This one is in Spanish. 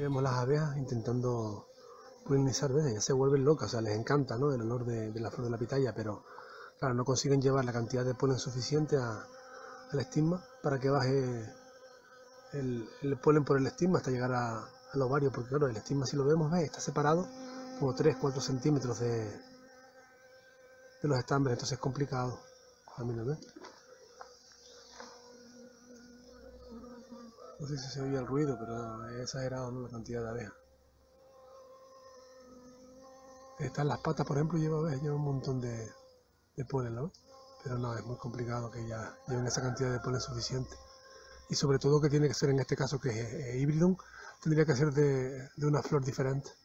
vemos las abejas intentando polinizar, ¿ves? Ellas se vuelven locas, o sea, les encanta, ¿no?, el olor de la flor de la pitaya, pero claro, no consiguen llevar la cantidad de polen suficiente al estigma para que baje el polen por el estigma hasta llegar al ovario, porque claro, el estigma, si lo vemos, ¿ves?, está separado como 3-4 centímetros de los estambres, entonces es complicado. A mí no, ¿ves? No sé si se oye el ruido, pero es exagerado, ¿no?, la cantidad de abejas. Están las patas, por ejemplo, lleva un montón de polen, ¿no? Pero no, es muy complicado que ya lleven esa cantidad de polen suficiente. Y sobre todo que tiene que ser, en este caso, que es híbrido, tendría que ser de una flor diferente.